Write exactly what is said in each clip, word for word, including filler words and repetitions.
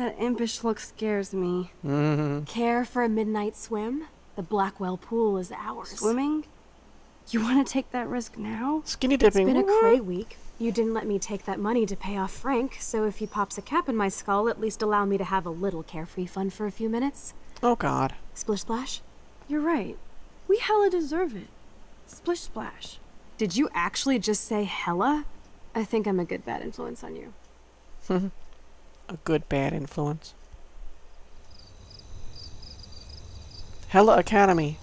That impish look scares me. Mm-hmm. Care for a midnight swim? The Blackwell pool is ours. Swimming? You want to take that risk now? Skinny dipping. It's been a cray week. You didn't let me take that money to pay off Frank, so if he pops a cap in my skull, at least allow me to have a little carefree fun for a few minutes. Oh god. Splish Splash? You're right. We hella deserve it. Splish Splash. Did you actually just say hella? I think I'm a good bad influence on you. A good bad influence. Hella Academy.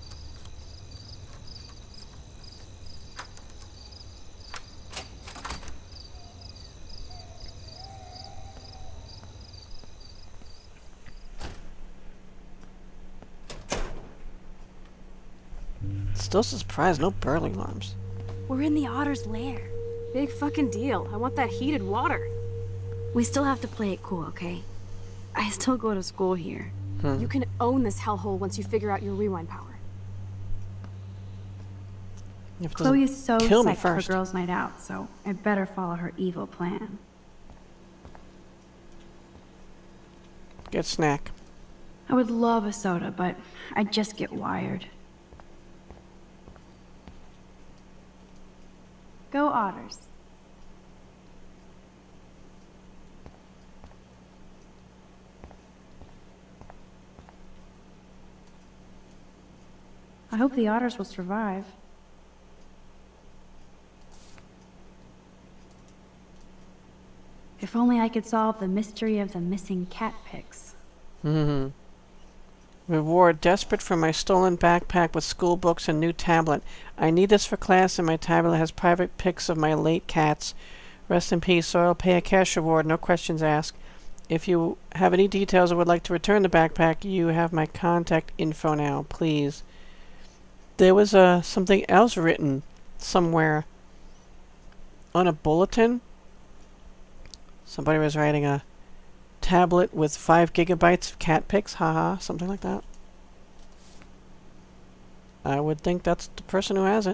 Still surprised, no burglar alarms. We're in the otter's lair. Big fucking deal. I want that heated water. We still have to play it cool, okay? I still go to school here. Hmm. You can own this hellhole once you figure out your rewind power. If it doesn't Chloe is so kill me psyched for first. girls' night out, so I better follow her evil plan. Get snack. I would love a soda, but I just get wired. Go Otters. I hope the Otters will survive. If only I could solve the mystery of the missing cat pics. Mm-hmm. Reward. Desperate for my stolen backpack with school books and new tablet. I need this for class, and my tablet has private pics of my late cats. Rest in peace, so I'll pay a cash reward, no questions asked. If you have any details or would like to return the backpack, you have my contact info now, please. There was uh, something else written somewhere on a bulletin. Somebody was writing a tablet with five gigabytes of cat pics, haha, something like that. I would think that's the person who has it.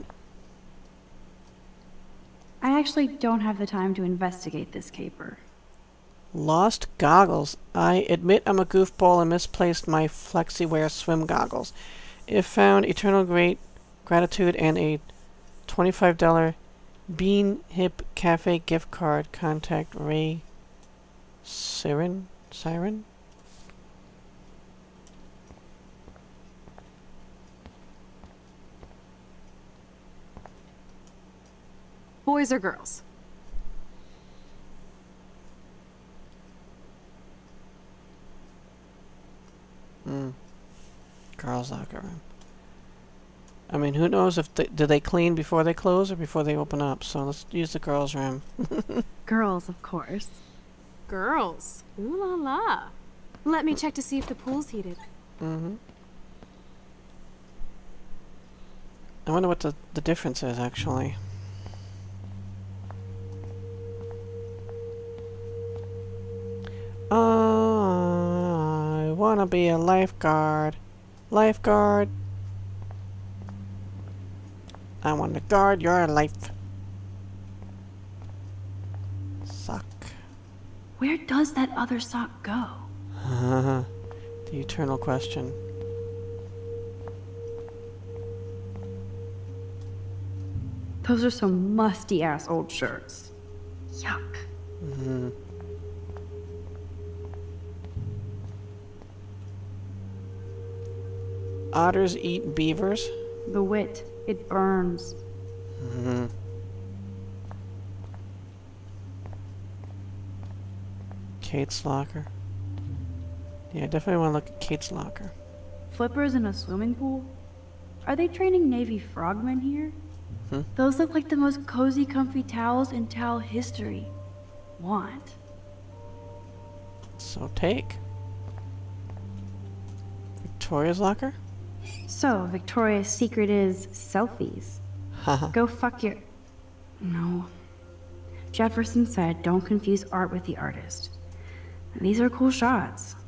I actually don't have the time to investigate this caper. Lost goggles. I admit I'm a goofball and misplaced my FlexiWear swim goggles. If found, eternal great gratitude and a twenty-five dollar Bean Hip Cafe gift card. Contact Ray Siren? Siren? Boys or girls? Hmm. Girls' locker room. I mean, who knows if they, do they clean before they close or before they open up? So let's use the girls' room. Girls, of course. Girls. Ooh la la. Let me check to see if the pool's heated. Mm-hmm. I wonder what the, the difference is, actually. I wanna be a lifeguard. Lifeguard. I want to guard your life. Sock. Where does that other sock go? The eternal question. Those are some musty-ass old shirts. Yuck. Mm-hmm. Otters eat beavers. The wit. It burns. Mm-hmm. Kate's locker. Yeah, I definitely want to look at Kate's locker. Flippers in a swimming pool? Are they training Navy frogmen here? Hmm? Those look like the most cozy, comfy towels in towel history. Want. So take. Victoria's locker? So, Victoria's secret is selfies. Haha. Go fuck your... No. Jefferson said, don't confuse art with the artist. These are cool shots.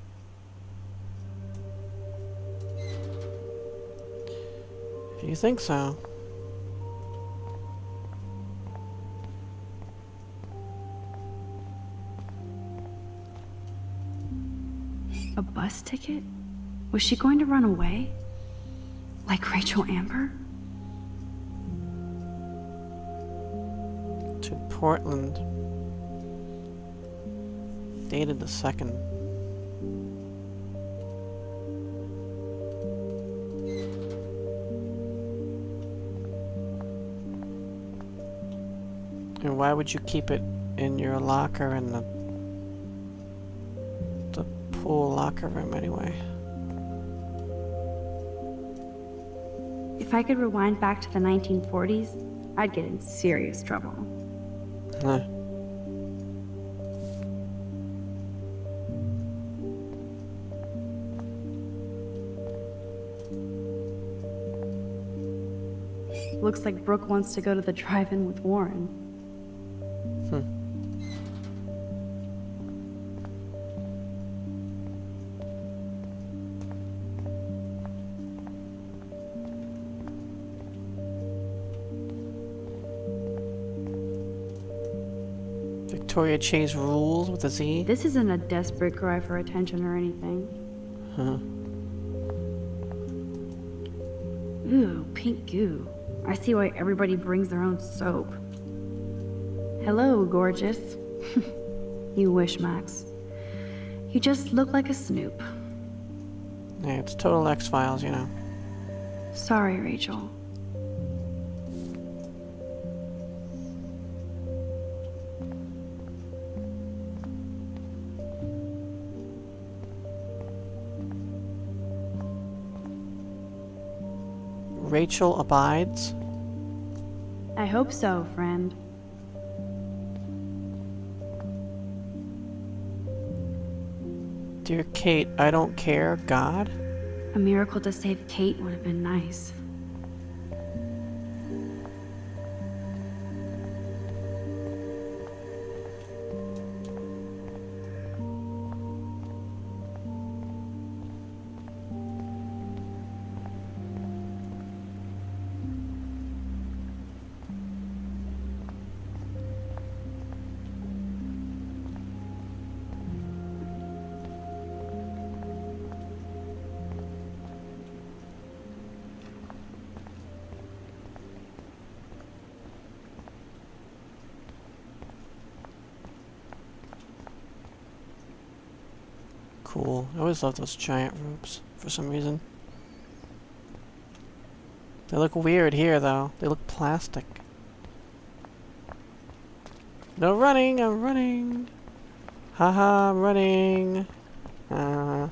If you think so. A bus ticket? Was she going to run away? Like Rachel Amber? To Portland. Dated the second. And why would you keep it in your locker in the the pool locker room anyway? If I could rewind back to the nineteen forties, I'd get in serious trouble. Huh. Looks like Brooke wants to go to the drive-in with Warren. Hmm. Victoria Chase Rules with a Z? This isn't a desperate cry for attention or anything. Huh. Ooh, pink goo. I see why everybody brings their own soap. Hello, gorgeous. You wish, Max. You just look like a snoop. Yeah, it's total X-Files, you know. Sorry, Rachel. Rachel abides? I hope so, friend. Dear Kate, I don't care, God? A miracle to save Kate would have been nice. Cool. I always love those giant ropes for some reason. They look weird here, though. They look plastic. No running! I'm running! Haha, I'm running! Uh,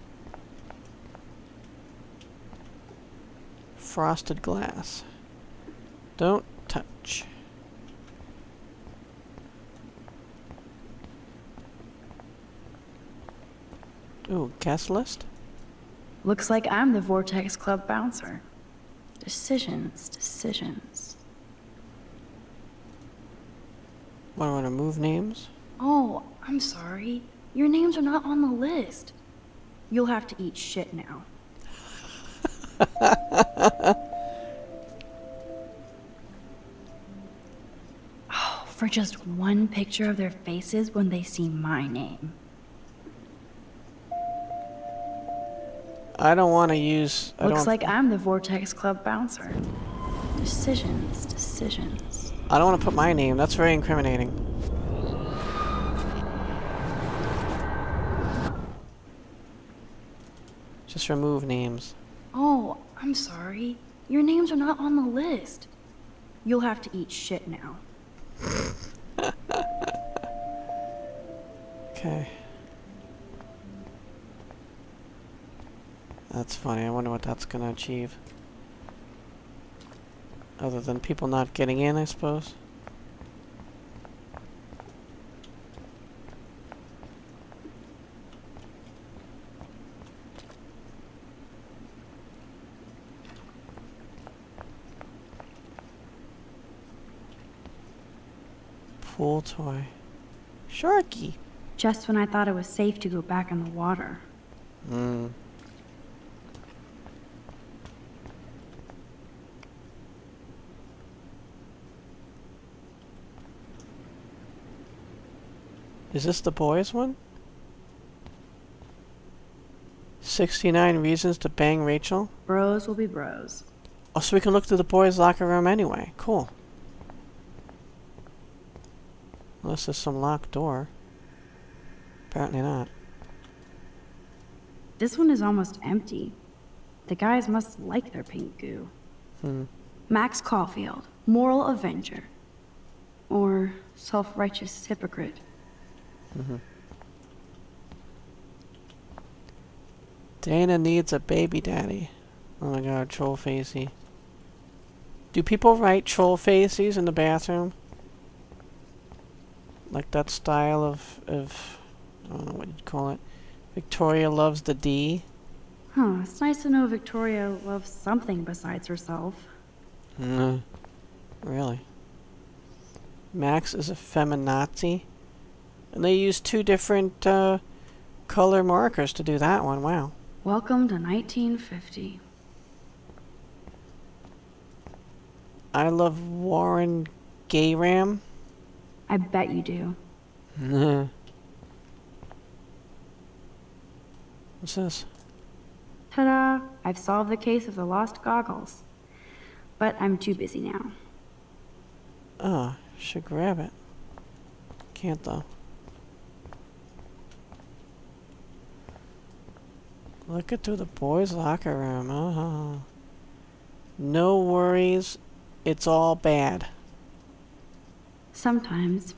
frosted glass. Don't touch. Ooh, guest list? Looks like I'm the Vortex Club bouncer. Decisions, decisions. What, I want to move names? Oh, I'm sorry. Your names are not on the list. You'll have to eat shit now. Oh, for just one picture of their faces when they see my name. I don't want to use... I Looks don't, like I'm the Vortex Club bouncer. Decisions, decisions. I don't want to put my name. That's very incriminating. Just remove names. Oh, I'm sorry. Your names are not on the list. You'll have to eat shit now. Okay. That's funny. I wonder what that's gonna achieve. Other than people not getting in, I suppose. Pool toy. Sharky! Just when I thought it was safe to go back in the water. Hmm. Is this the boys one? sixty-nine reasons to bang Rachel. Bros will be bros. Oh, so we can look through the boys' locker room anyway. Cool. Unless there's some locked door. Apparently not. This one is almost empty. The guys must like their pink goo. Hmm. Max Caulfield, moral avenger. Or self-righteous hypocrite. Mm-hmm. Dana needs a baby daddy. Oh my god, troll facey. Do people write troll faces in the bathroom? Like that style of, of I don't know what you'd call it. Victoria loves the D. Huh, it's nice to know Victoria loves something besides herself. Mm. Really? Max is a feminazi. And they use two different uh, color markers to do that one. Wow. Welcome to nineteen fifty. I love Warren Gayram. I bet you do. What's this? Ta-da! I've solved the case of the lost goggles. But I'm too busy now. Oh, should grab it. Can't though. Look it through the boys' locker room. Oh. No worries. It's all bad. Sometimes.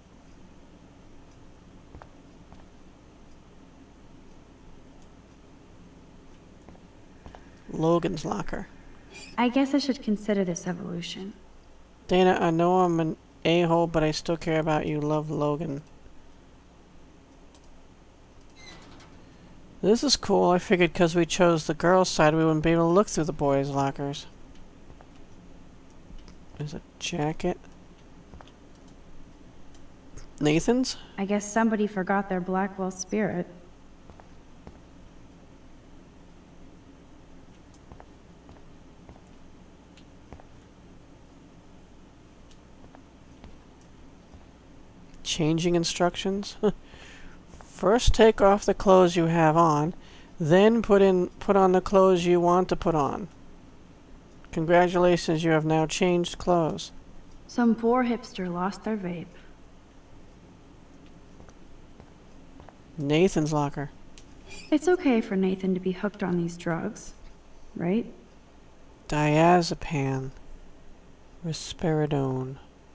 Logan's locker. I guess I should consider this evolution. Dana, I know I'm an a-hole, but I still care about you. Love, Logan. This is cool. I figured because we chose the girls' side, we wouldn't be able to look through the boys' lockers. There's a jacket. Nathan's? I guess somebody forgot their Blackwell spirit. Changing instructions? First take off the clothes you have on, then put in put on the clothes you want to put on. Congratulations, you have now changed clothes. Some poor hipster lost their vape. Nathan's locker. It's okay for Nathan to be hooked on these drugs, right? Diazepam. Risperidone.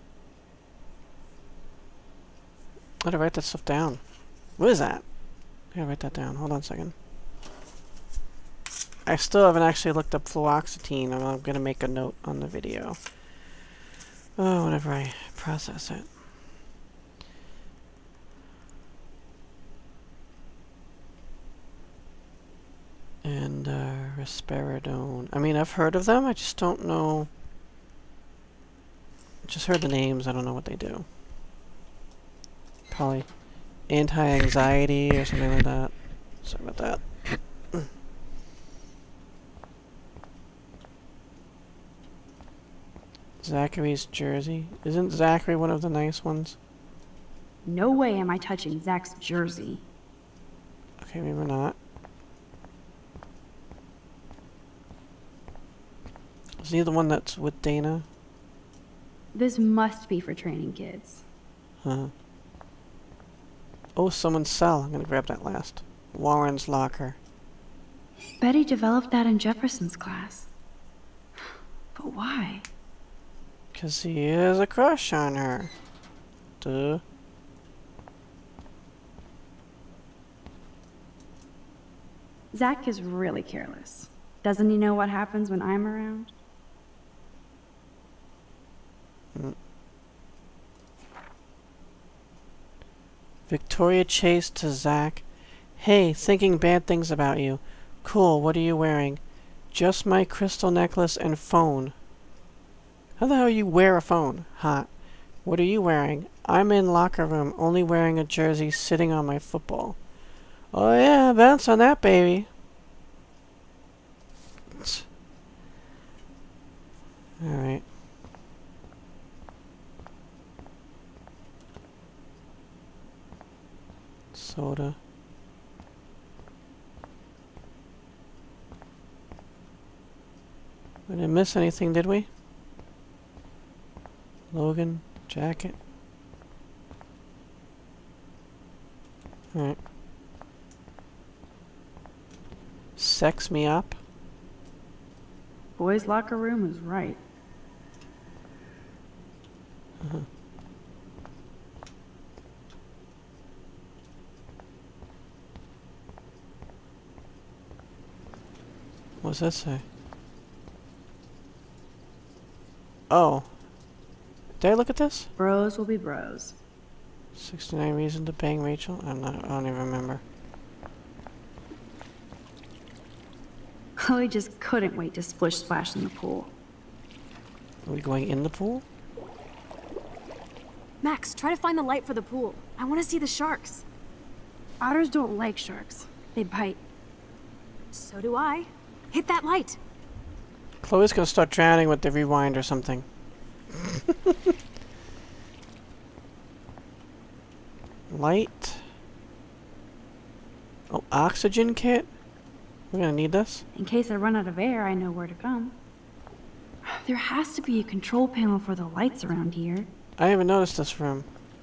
I gotta write that stuff down. What is that? I gotta write that down. Hold on a second. I still haven't actually looked up fluoxetine, and I'm gonna make a note on the video. Oh, whenever I process it. And, uh, risperidone. I mean, I've heard of them, I just don't know. Just heard the names, I don't know what they do. Probably anti-anxiety or something like that. Sorry about that. Zachary's jersey. Isn't Zachary one of the nice ones? No way am I touching Zach's jersey. Okay, maybe not. Is he the one that's with Dana? This must be for training kids. Huh. Oh, someone's cell. I'm gonna grab that last. Warren's locker. Betty developed that in Jefferson's class. But why? Because he has a crush on her. Duh. Zach is really careless. Doesn't he know what happens when I'm around? Mm. Victoria Chase to Zach. Hey, thinking bad things about you. Cool, what are you wearing? Just my crystal necklace and phone. How the hell you wear a phone? Hot. What are you wearing? I'm in locker room, only wearing a jersey, sitting on my football. Oh yeah, bounce on that, baby. Alright. Soda. We didn't miss anything, did we? Logan, jacket. Alright. Sex me up. Boys' locker room is right. Uh-huh. What's that say? Oh. Did I look at this? Bros will be bros. sixty-nine reasons to bang Rachel? I'm not, I don't even remember. Chloe just couldn't wait to splish splash in the pool. Are we going in the pool? Max, try to find the light for the pool. I want to see the sharks. Otters don't like sharks. They bite. So do I. Hit that light. Chloe's gonna start drowning with the rewind or something. Light. Oh, oxygen kit? We're gonna need this? In case I run out of air, I know where to come. There has to be a control panel for the lights around here. I haven't noticed this room.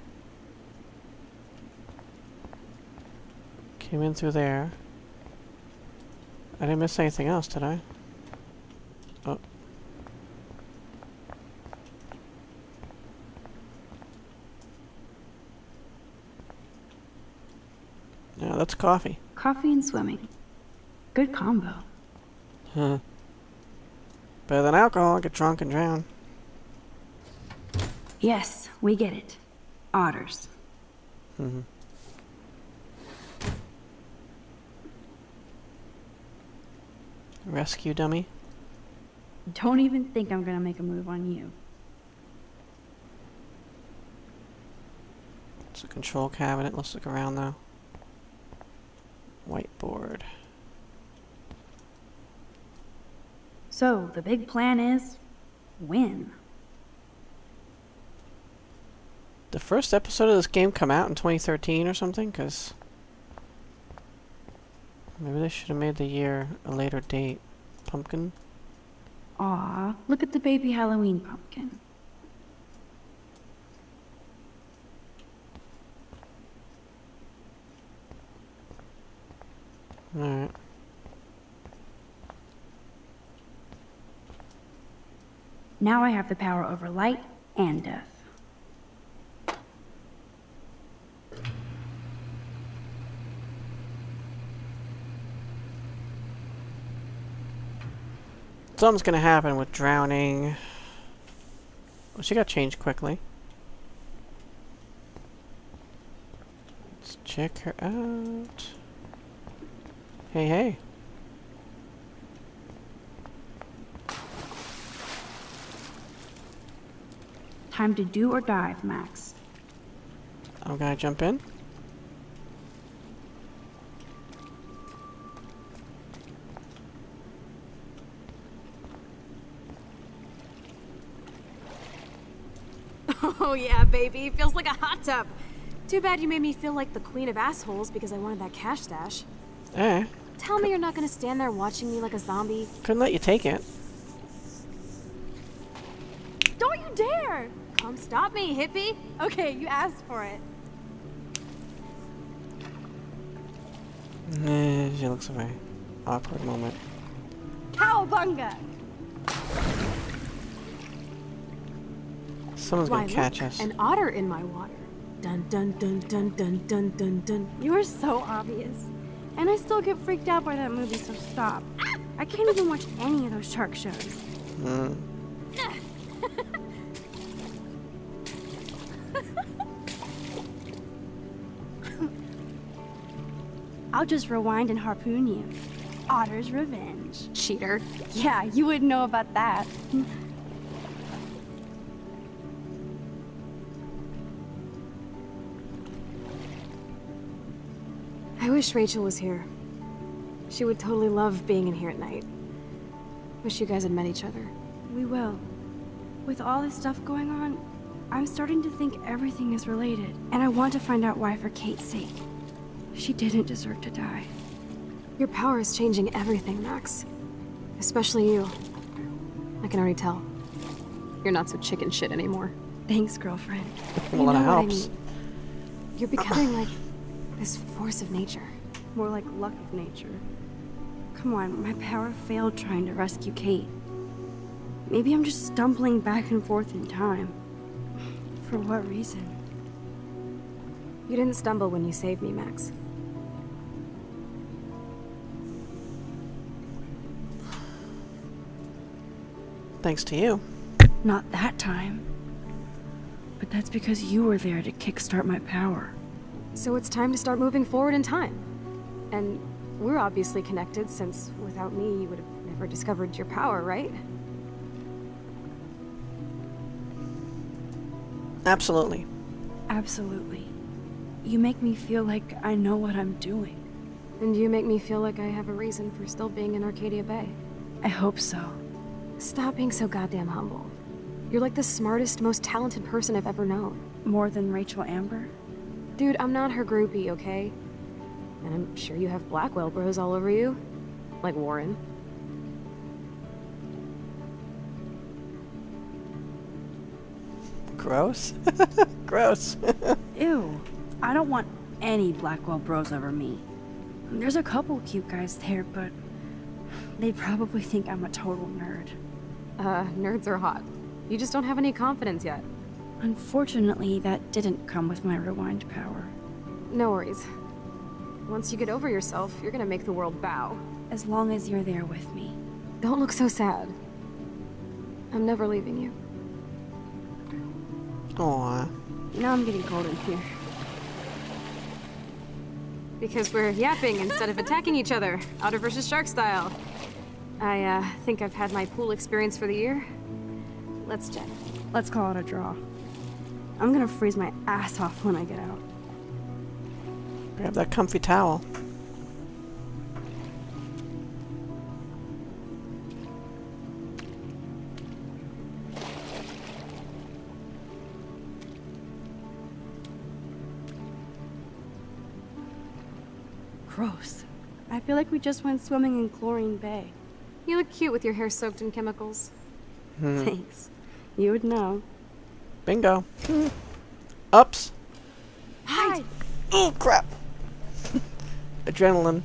Came in through there. I didn't miss anything else, did I? Oh. Yeah, that's coffee. Coffee and swimming. Good combo. Huh. Better than alcohol, get drunk and drown. Yes, we get it. Otters. Mm-hmm. Rescue dummy. Don't even think I'm gonna make a move on you. It's a control cabinet. Let's look around though. Whiteboard. So, the big plan is win. The first episode of this game come out in twenty thirteen or something? Because maybe they should have made the year a later date. Pumpkin? Aw, look at the baby Halloween pumpkin. Alright. Now I have the power over light and death. Something's gonna happen with drowning. Well, she got changed quickly. Let's check her out. Hey, hey. Time to do or dive, Max. I'm gonna jump in. Oh yeah, baby. Feels like a hot tub. Too bad you made me feel like the queen of assholes because I wanted that cash stash. Eh. Tell me you're not gonna stand there watching me like a zombie. Couldn't let you take it. Don't you dare! Come stop me, hippie. Okay, you asked for it. Eh, she looks a very awkward moment. Cowabunga! Someone's Why, gonna catch look, us. an otter in my water. Dun dun dun dun dun dun dun dun. You are so obvious. And I still get freaked out by that movie, so stop. I can't even watch any of those shark shows. Mm. I'll just rewind and harpoon you. Otter's revenge. Cheater. Yeah, you wouldn't know about that. I wish Rachel was here. She would totally love being in here at night. Wish you guys had met each other. We will. With all this stuff going on, I'm starting to think everything is related. And I want to find out why for Kate's sake. She didn't deserve to die. Your power is changing everything, Max. Especially you. I can already tell. You're not so chicken shit anymore. Thanks, girlfriend. Well, You that know what I helps. mean. You're becoming like this force of nature. More like luck of nature. Come on, my power failed trying to rescue Kate. Maybe I'm just stumbling back and forth in time. For what reason? You didn't stumble when you saved me, Max. Thanks to you. Not that time. But that's because you were there to kickstart my power. So it's time to start moving forward in time. And we're obviously connected, since without me, you would have never discovered your power, right? Absolutely. Absolutely. You make me feel like I know what I'm doing. And you make me feel like I have a reason for still being in Arcadia Bay. I hope so. Stop being so goddamn humble. You're like the smartest, most talented person I've ever known. More than Rachel Amber? Dude, I'm not her groupie, okay? And I'm sure you have Blackwell bros all over you. Like Warren. Gross. Gross. Ew. I don't want any Blackwell bros over me. There's a couple cute guys there, but they probably think I'm a total nerd. Uh, nerds are hot. You just don't have any confidence yet. Unfortunately, that didn't come with my rewind power. No worries. Once you get over yourself, you're gonna make the world bow. As long as you're there with me. Don't look so sad. I'm never leaving you. Aw. Now I'm getting cold in here. Because we're yapping instead of attacking each other, otter versus shark style. I, uh, think I've had my pool experience for the year. Let's check. Let's call it a draw. I'm gonna freeze my ass off when I get out. Grab that comfy towel. Gross. I feel like we just went swimming in Chlorine Bay. You look cute with your hair soaked in chemicals. Hmm. Thanks. You would know. Bingo. Ups. Hide! Oh, crap. Adrenaline.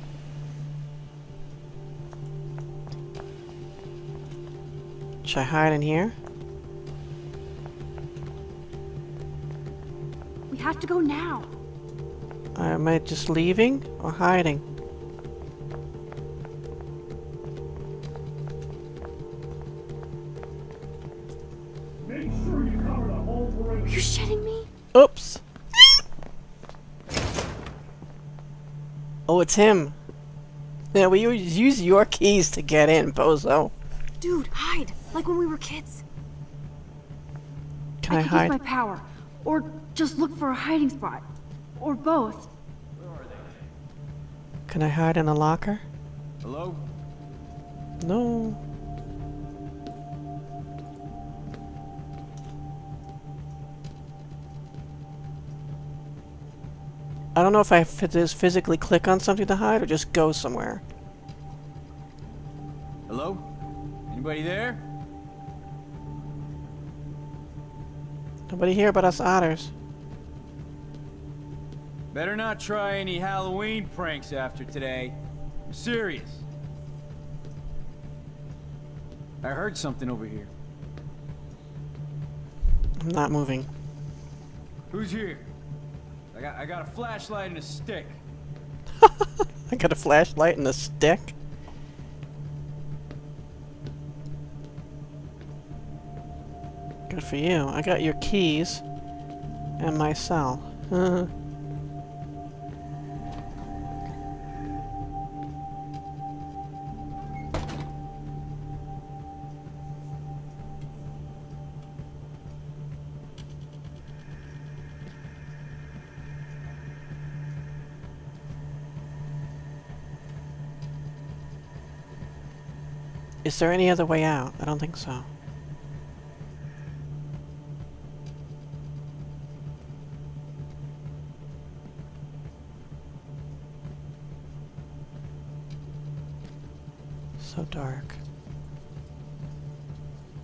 Should I hide in here? We have to go now. Am I just leaving or hiding? Make sure you cover the whole Are perimeter. you shitting me? Oops. Oh, it's him. Yeah, we use use your keys to get in, bozo. Dude, hide! Like when we were kids. Can I, could hide? use my power. Or just look for a hiding spot. Or both. Can I hide in a locker? Hello? No. I don't know if I have to just physically click on something to hide or just go somewhere. Hello? Anybody there? Nobody here but us otters. Better not try any Halloween pranks after today. I'm serious. I heard something over here. I'm not moving. Who's here? I got I got a flashlight and a stick. I got a flashlight and a stick. Good for you. I got your keys and my cell. Is there any other way out? I don't think so. So dark.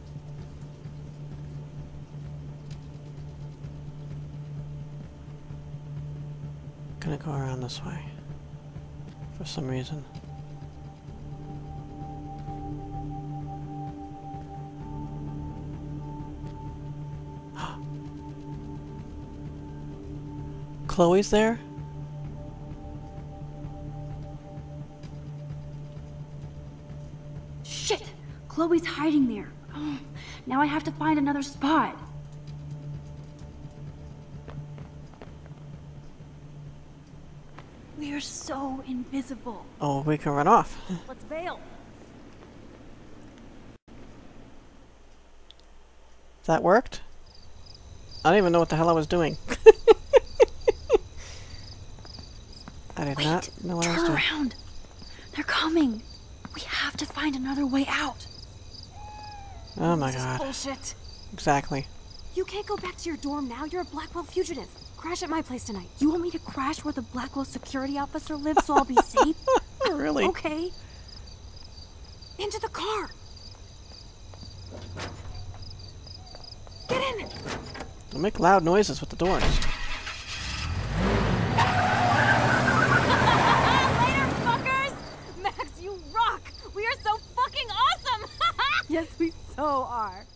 gonna go around this way. For some reason. Chloe's there? Shit! Chloe's hiding there. Oh, now I have to find another spot. We're so invisible. Oh, we can run off. Let's bail. That worked? I don't even know what the hell I was doing. I did Wait, not know what I was turn doing. around. They're coming. We have to find another way out. Oh my This is god. bullshit. Exactly. You can't go back to your dorm now. You're a Blackwell fugitive. Crash at my place tonight. You want me to crash where the Blackwell security officer lives so I'll be safe? Really? Okay. Into the car. Get in. Don't make loud noises with the doors. Later, fuckers! Max, you rock! We are so fucking awesome! Yes, we so are.